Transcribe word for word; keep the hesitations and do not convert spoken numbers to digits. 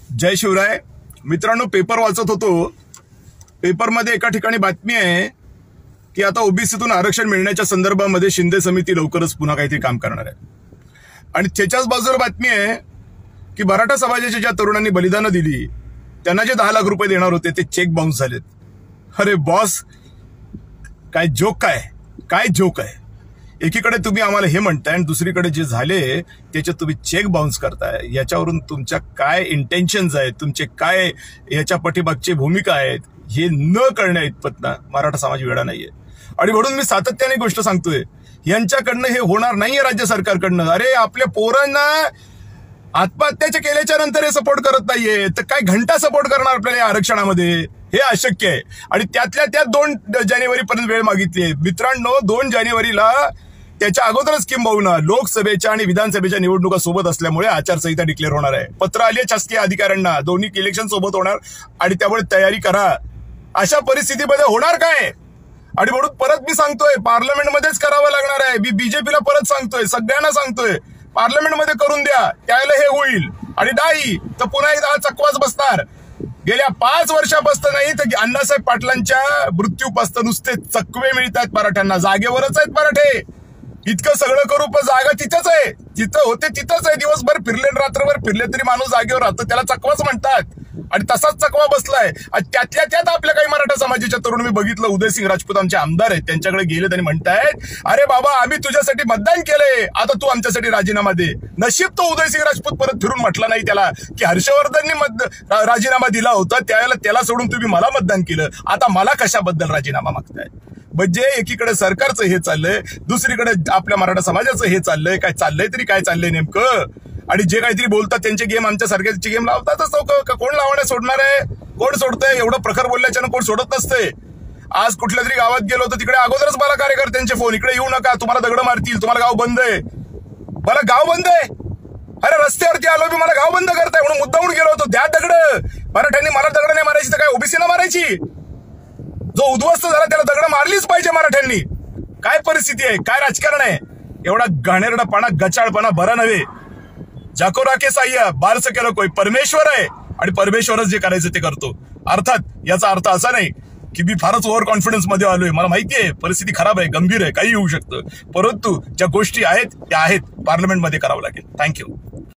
जय शिवराय मित्रांनो, पेपर वाचत होतो. पेपरमध्ये एका ठिकाणी बातमी आहे की आता ओबीसीतून आरक्षण मिळण्याच्या संदर्भामध्ये शिंदे समिती लवकरच पुन्हा काहीतरी काम करणार आहे. आणि त्याच्याच बाजूला बातमी आहे की मराठा समाजाच्या ज्या तरुणांनी बलिदानं दिली त्यांना जे दहा लाख रुपये देणार होते ते चेक बाउन्स झालेत. अरे बॉस, काय जोक काय काय जोक आहे. एकीकडे तुम्ही आम्हाला हे म्हणताय आणि दुसरीकडे जे झाले त्याच्यात तुम्ही चेक बाउन्स करताय. याच्यावरून तुमच्या काय इंटेन्शन्स आहेत, तुमचे काय याच्या पाठीमागची भूमिका आहेत हे न कळण्या इतपत ना मराठा समाज वेळा नाहीये. आणि म्हणून मी सातत्याने गोष्ट सांगतोय, यांच्याकडनं हे होणार नाहीये राज्य सरकारकडनं. अरे आपल्या पोरांना आत्महत्याच्या केल्याच्या नंतर हे सपोर्ट करत नाहीये तर काय घंटा सपोर्ट करणार आपल्याला या आरक्षणामध्ये? हे अशक्य आहे. आणि त्यातल्या त्यात दोन जानेवारी पर्यंत वेळ मागितली आहे. मित्रांनो, दोन जानेवारीला त्याच्या अगोदरच किंबहुना लोकसभेच्या आणि विधानसभेच्या निवडणुका सोबत असल्यामुळे आचारसंहिता डिक्लेअर होणार आहे. पत्र आले शासकीय अधिकाऱ्यांना, दोन्ही इलेक्शन सोबत होणार आणि त्यामुळे तयारी करा. अशा परिस्थितीमध्ये होणार काय? आणि म्हणून परत मी सांगतोय, पार्लमेंटमध्येच करावं लागणार आहे. मी बीजेपीला परत सांगतोय, सगळ्यांना सांगतोय, पार्लमेंटमध्ये करून द्या. त्याला हे होईल आणि नाही तर पुन्हा एकदा चकवाच बसणार. गेल्या पाच वर्षापासून नाही तर अण्णासाहेब पाटलांच्या मृत्यूपासून नुसते चकवे मिळतात मराठ्यांना. जागेवरच आहेत मराठे. इतकं सगळं करू पण जागा तिथंच आहे, जिथं होते तिथंच आहे. दिवसभर फिरले रात्रभर फिरले तरी माणूस जागेवर राहतो, त्याला चकवाच म्हणतात. आणि तसाच चकवा बसलाय. त्यातल्या त्यात आपल्या काही मराठा समाजाच्या तरुण मी बघितलं, उदयसिंग राजपूत आमचे आमदार आहेत, त्यांच्याकडे गेले त्यांनी म्हणतायत, अरे बाबा आम्ही तुझ्यासाठी मतदान केलंय, आता तू आमच्यासाठी राजीनामा दे. नशीब तो उदयसिंग राजपूत परत फिरून म्हटला नाही त्याला की हर्षवर्धननी मत राजीनामा दिला होता त्यावेळेला त्याला सोडून तुम्ही मला मतदान केलं, आता मला कशाबद्दल राजीनामा मागताय? म्हणजे एकीकडे सरकारचं हे चाललंय, दुसरीकडे आपल्या मराठा समाजाचं हे चाललंय. काय चाललंय तरी काय चाललंय नेमकं? आणि जे काहीतरी बोलतात त्यांचे गेम आमच्या सारख्याचे गेम लावतातच. कोण लावण्या सोडणार आहे? कोण सोडतंय? एवढं प्रखर बोलल्याच्यानं कोण सोडत नसते. आज कुठल्या तरी गावात गेलो तर तिकडे अगोदरच मला कार्यकर्त्यांचे फोन, इकडे येऊ नका, तुम्हाला दगड मारतील, तुम्हाला गाव बंद आहे. मला गाव बंद आहे? अरे रस्त्यावरती आलो मी, मला गाव बंद करताय म्हणून मुद्दामून गेलो होतो. द्या दगड. मराठ्यांनी मला दगड नाही मारायची तर काय ओबीसीला मारायची? जो उद्ध्वस्त झाला त्याला दगड मारलीच पाहिजे मराठ्यांनी. काय परिस्थिती आहे, काय राजकारण आहे? एवढा घाणेरडापणा, गचाळपणा बरा नव्हे. जाको राखे साह्य बारस केलं कोई परमेश्वर आहे आणि परमेश्वरच जे करायचं ते करतो. अर्थात याचा अर्थ असा नाही की मी फारच ओव्हर कॉन्फिडन्स मध्ये आलोय. मला माहिती आहे परिस्थिती खराब आहे, गंभीर आहे, काही होऊ शकतं. परंतु ज्या गोष्टी आहेत त्या आहेत, पार्लमेंटमध्ये करावं लागेल. थँक्यू.